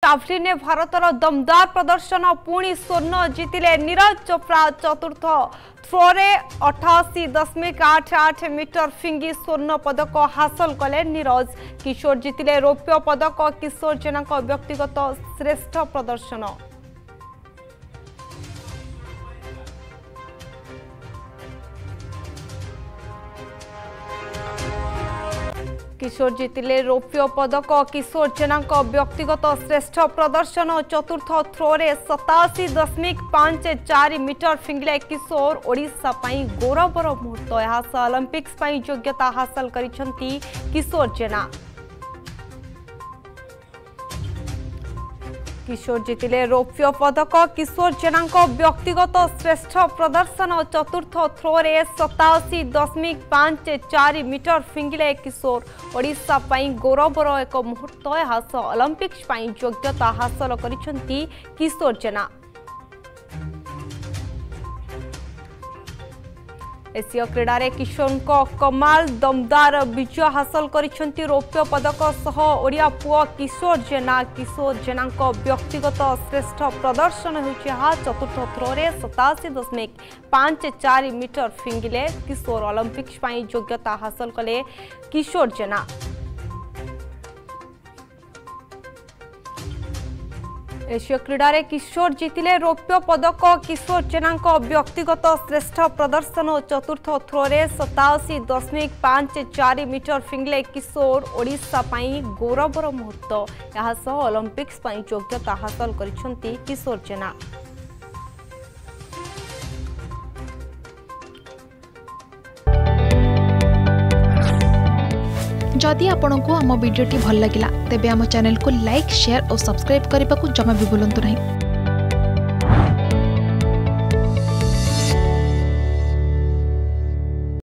Javelin भारतर दमदार प्रदर्शन पुणी स्वर्ण जीतिले नीरज चोप्रा चतुर्थ थ्रोरे 88.88 मीटर फिंगी स्वर्ण पदक हासिल कले नीरज। किशोर जीतिले रौप्य पदक। किशोर जेना व्यक्तिगत श्रेष्ठ प्रदर्शन। किशोर जीतिले रौप्य पदक। किशोर जेना व्यक्तिगत श्रेष्ठ प्रदर्शन। चतुर्थ थ्रोरे 87.54 मीटर फिंगले किशोर। ओडिशा पई गौरवर मुहूर्त। यह ओलंपिक्स पई योग्यता हासिल करिसेंती किशोर जेना। किशोर जीतिले रौप्य पदक। किशोर जेना व्यक्तिगत श्रेष्ठ प्रदर्शन। चतुर्थ थ्रोरे 87.54 मीटर फिंगिले किशोर। ओडिशा पई गौरवर एक मुहूर्त। यह ओलंपिक्स पई योग्यता हासिल करिसेंती किशोर जेना। एशिया क्रीडा रे किशोर कमाल दमदार विजय हासिल करिसेंती रौप्य पदक सह ओडिया पुआ किशोर जेना। किशोर जेना व्यक्तिगत श्रेष्ठ प्रदर्शन होछि। चतुर्थ थ्रोरे 87.54 मीटर फिंगिले किशोर। ओलंपिक्स पई योग्यता हासिल कले किशोर जेना। एशिया क्रीडा रे किशोर जीतिले रौप्य पदक। किशोर जेना व्यक्तिगत श्रेष्ठ प्रदर्शन। चतुर्थ थ्रोरे 87.54 मीटर फिंगले किशोर। ओडिशा पई गौरवर मुहूर्त। यह ओलंपिक्स पई योग्यता हासिल करिसेंती किशोर जेना। जदि आपंक आम भिडी भल लगा तेब आम चैनल को लाइक शेयर और सब्सक्राइब करने को जमा भी भूलु नहीं।